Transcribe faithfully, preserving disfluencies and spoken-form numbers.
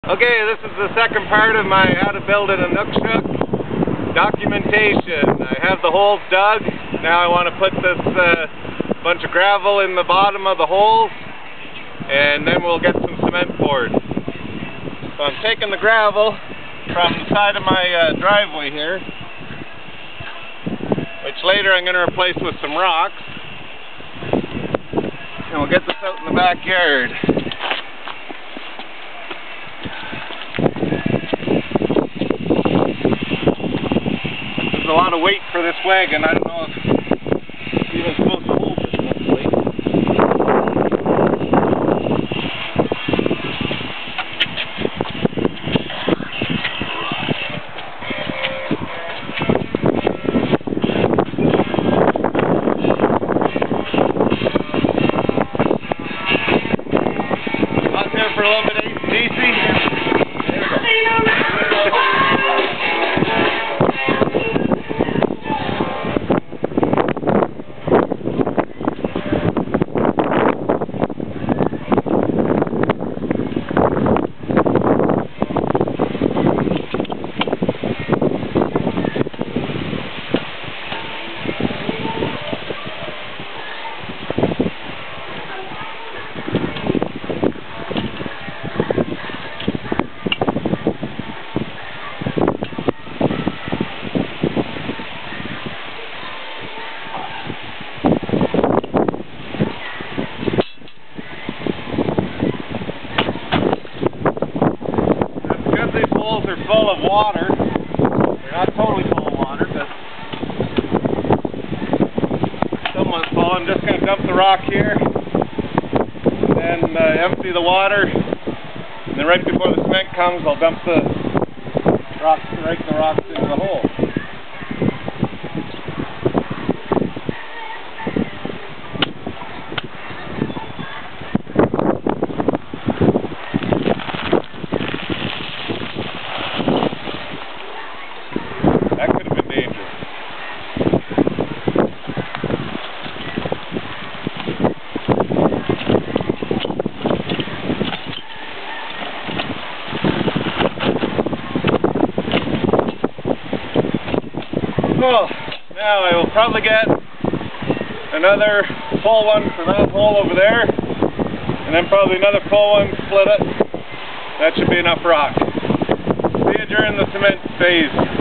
Okay, this is the second part of my how to build an Inukshuk documentation. I have the holes dug. Now I want to put this uh, bunch of gravel in the bottom of the holes, and then we'll get some cement poured. So I'm taking the gravel from the side of my uh, driveway here, which later I'm going to replace with some rocks, and we'll get this out in the backyard. There's a lot of weight for this wagon. I don't know if it's even supposed to hold this much weight. Out there for a little bit of A C D C. Holes are full of water. They're not totally full of water, but somewhat full. I'm just going to dump the rock here, and then uh, empty the water, and then right before the cement comes, I'll dump the rocks, rake the rocks into the hole. Well, now I will probably get another full one for that hole over there, and then probably another full one, split it. That should be enough rock. See you during the cement phase.